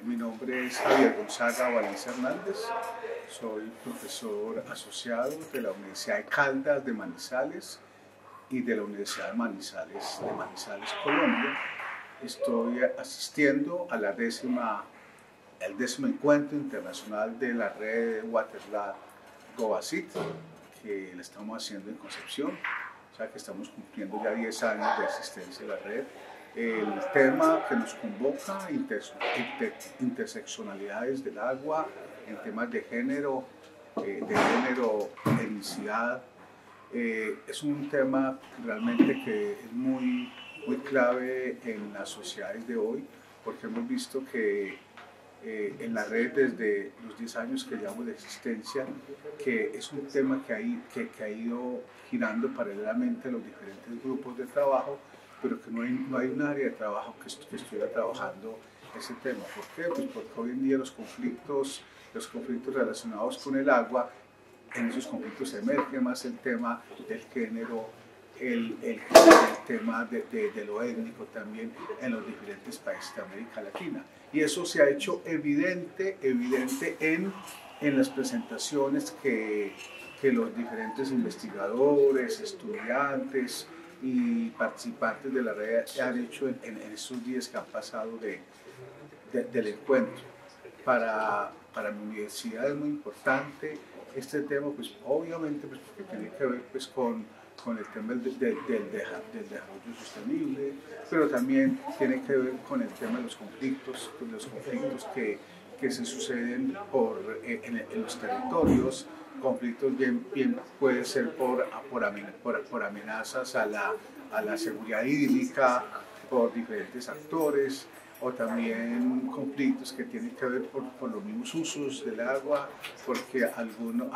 Mi nombre es Javier Gonzaga Valencia Hernández, soy profesor asociado de la Universidad de Caldas de Manizales y de la Universidad de Manizales, Colombia. Estoy asistiendo a al décimo encuentro internacional de la red Waterlab GoACIT, que la estamos haciendo en Concepción, o sea que estamos cumpliendo ya 10 años de existencia de la red. El tema que nos convoca, interseccionalidades del agua, en temas de género, etnicidad, es un tema realmente que es muy clave en las sociedades de hoy, porque hemos visto que en la red desde los 10 años que llevamos de existencia, que es un tema que ha ido girando paralelamente a los diferentes grupos de trabajo, pero que no hay un área de trabajo que estuviera trabajando ese tema. ¿Por qué? Pues porque hoy en día los conflictos relacionados con el agua, en esos conflictos emerge más el tema del género, el tema de lo étnico también en los diferentes países de América Latina. Y eso se ha hecho evidente en las presentaciones que los diferentes investigadores, estudiantes y participantes de la red han hecho en estos días que han pasado del encuentro. Para mi universidad es muy importante este tema, pues obviamente pues, porque tiene que ver pues, con el tema del desarrollo sostenible, pero también tiene que ver con el tema de los conflictos que se suceden en los territorios, conflictos bien pueden ser por amenazas a la seguridad hídrica, por diferentes actores, o también conflictos que tienen que ver por los mismos usos del agua, porque algunos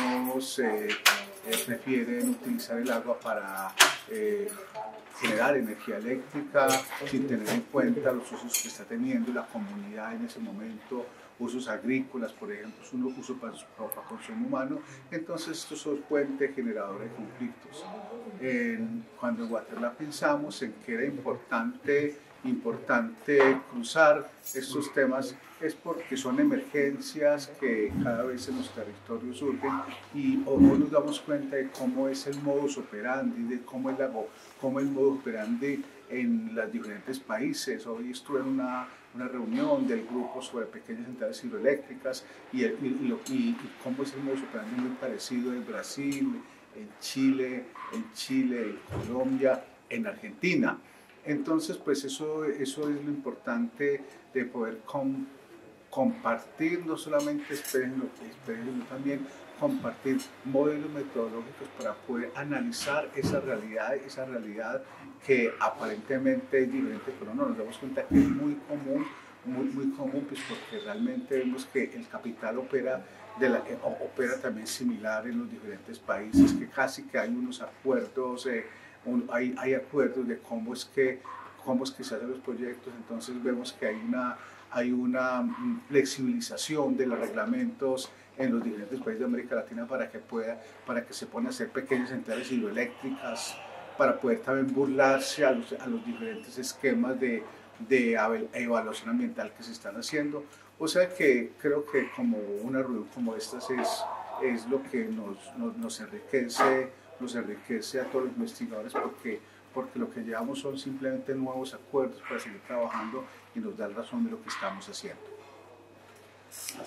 prefieren utilizar el agua para generar energía eléctrica sin tener en cuenta los usos que está teniendo la comunidad en ese momento, usos agrícolas, por ejemplo, uso para consumo humano. Entonces estos son fuentes generadoras de conflictos. Cuando en Waterlab pensamos en que era importante cruzar estos temas, es porque son emergencias que cada vez en los territorios surgen y hoy nos damos cuenta de cómo es el modus operandi, de cómo el modus operandi en los diferentes países. Hoy estuve en una reunión del grupo sobre pequeñas centrales hidroeléctricas y cómo es el modus operandi muy parecido en Brasil, en Chile, en Colombia, en Argentina. Entonces, pues eso es lo importante de poder compartir, no solamente experiencias, sino también compartir modelos metodológicos para poder analizar esa realidad que aparentemente es diferente, pero no nos damos cuenta que es muy común, pues porque realmente vemos que el capital opera también similar en los diferentes países, que casi que hay unos acuerdos, hay acuerdos de cómo es que se hacen los proyectos. Entonces vemos que hay una flexibilización de los reglamentos en los diferentes países de América Latina para que se puedan hacer pequeñas centrales hidroeléctricas, para poder también burlarse a los diferentes esquemas de evaluación ambiental que se están haciendo. O sea que creo que como una reunión como esta es lo que nos enriquece a todos los investigadores, porque lo que llevamos son simplemente nuevos acuerdos para seguir trabajando y nos da razón de lo que estamos haciendo.